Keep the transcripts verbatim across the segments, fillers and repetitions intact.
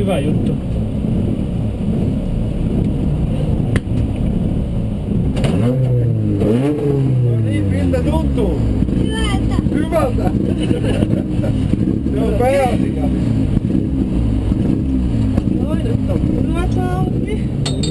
hyvä juttu. No niin, miltä tuntuu? Hyvältä. Hyvältä. Se on pääasiassa. Noin, nyt on hyvät auki.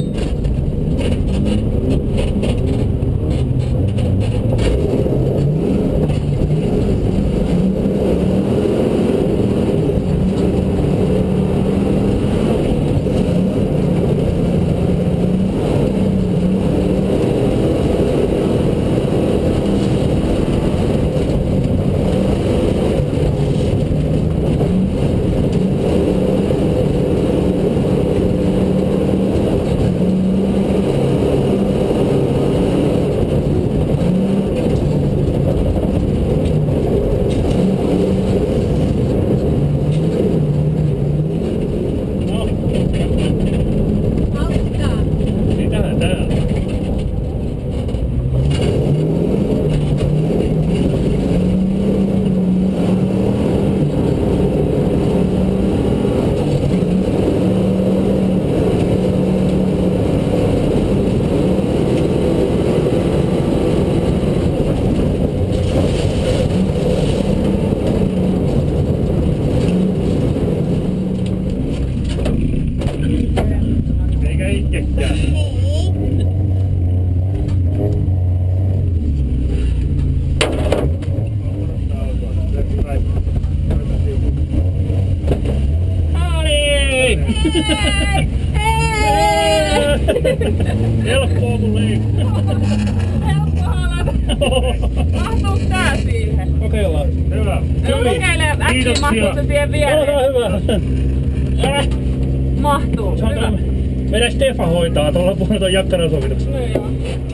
Helppoa mulle ei. Helppo halata. Mahtuuko tää siihen? Kokeillaan. Hyvä. No kokeile äkkiä, mahtuu se siihen viereen. Olkaa hyvä. Äh. Mahtuu. Hyvä. Meidän Stefan hoitaa tuolla puolella tuon jakkaran sovituksen. No joo.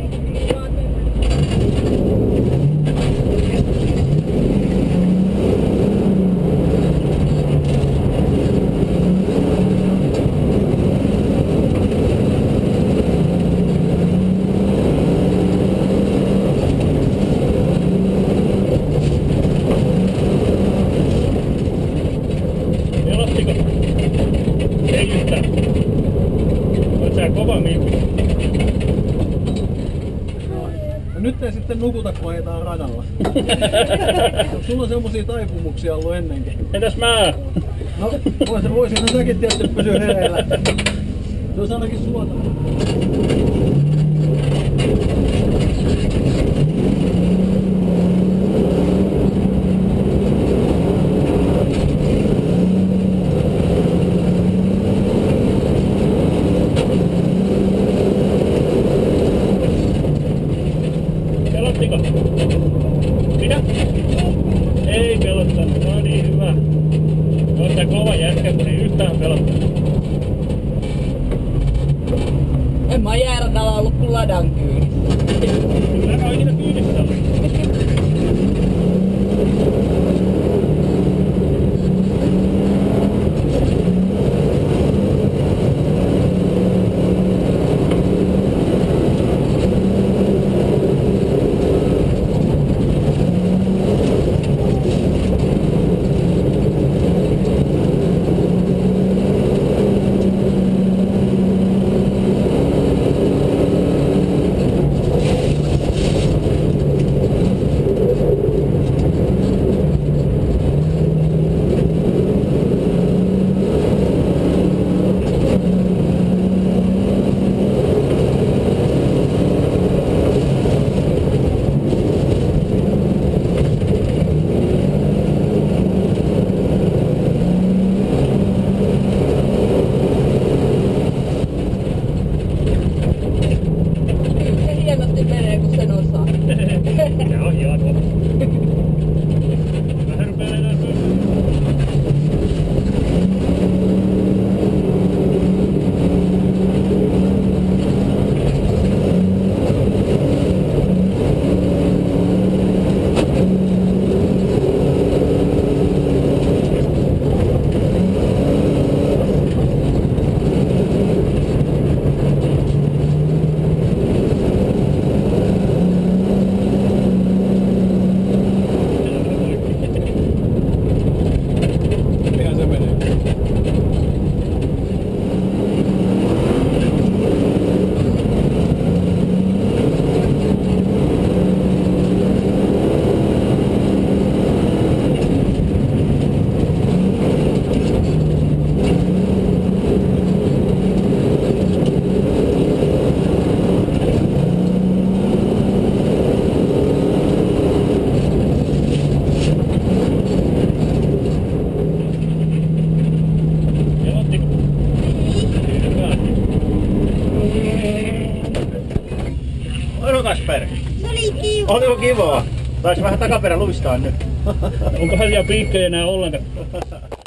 Nyt ei sitten nukuta, kun ajetaan radalla. Sulla on semmosia taipumuksia ollut ennenkin. Entäs mä? No, voisin, voisin säkin tietysti pysyä hereillä. Se olisi ainakin suotava. Mitä? Ei pelottanut, no niin hyvä. On tää kova jätkä, kun ei yhtään pelottanut. En mä jääradalla ollut kuin ladan kyydissä. Kyllä mä oon ikinä kyydissä ollut. kivaa. Taisi vähän takaperä luistaa nyt. Onkohan siellä piikkejä enää ollenkaan?